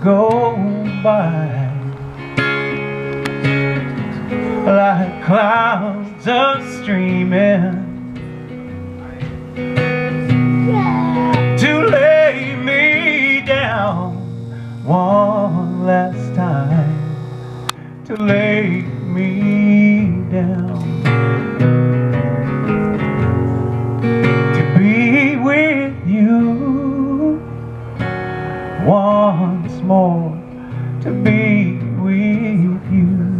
go by like clouds of streaming to lay me down one last time, to lay me down, to be with you once more, to be with you.